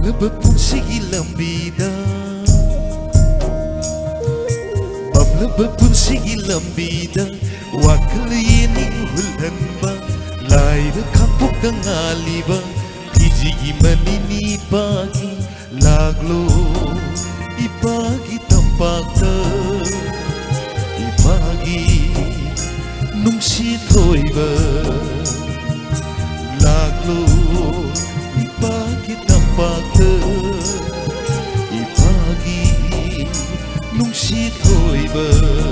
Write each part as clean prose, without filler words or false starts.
Babla sige lambida Babla sige lambida Wakalining hulhanba Laira kapuk ngaliba Hijigi manini pagi Laglo ipagi tampakta Ipagi nungsi thoiba Laglo ipagi tampakta Ipagi nungsi thoiba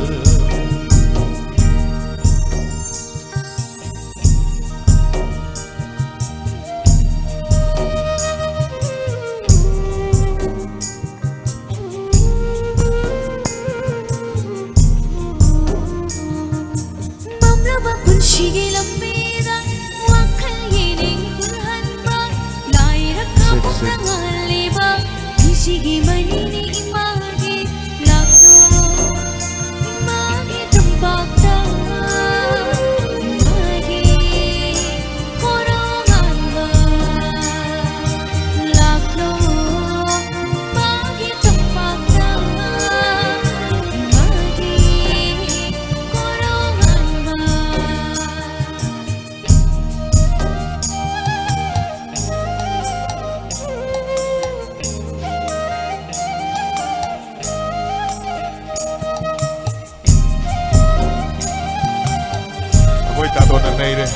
Sige lambida wakal yining hulhanba laira kapok ngaliba sige manini imagi lagno imagi tampakta imagi koronganba lagno imagi tampakta imagi koronganba Voitaan tuonne meidän.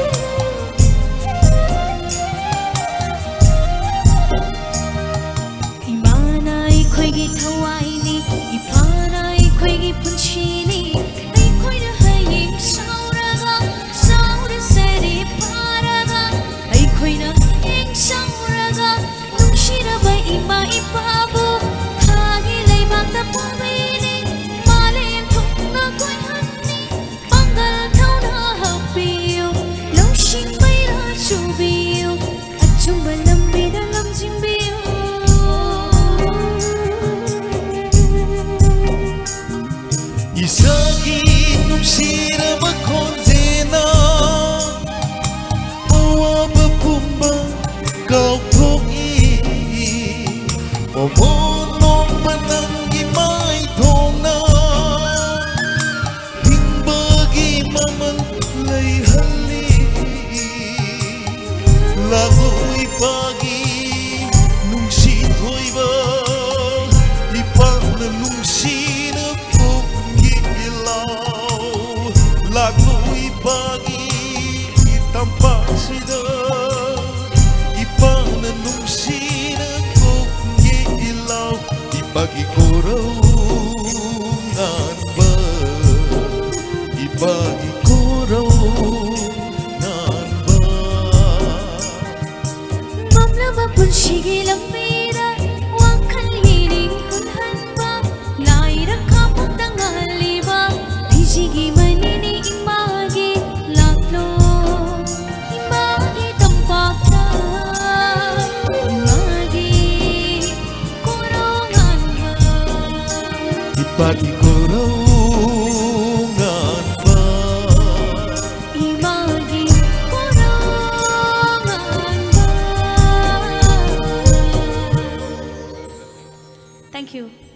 Imana ikhoigi thawaini ipana ikhoigi punchini aikhoina haying sauraga saura seri paraga aikhoina eng sauraga nungshiraba ima ipabu thagi leibangda pabini malem thungna koihanni bangal thauna hapiyo longshing baira chubiyo achumba lambida lamjingbiyo Isagi nungsiraba konzena Mawaba pumba kaupogi Momonong pananggi may thongna Hingbagi mamang layhali Lago ipagi nungsi thoiba Ipang na nungsi na Lagno ipagi itampak sida Ipana nungsina kong ilaw Ipagi korongan ba Ipagi korongan ba Mamlaba pun sige lambida wakal yining hulhanba laira kapok ngaliba sige manini imagi lagno imagi tampakta imagi koronganba Ipagi korongan ba imagi koronganba. Thank you.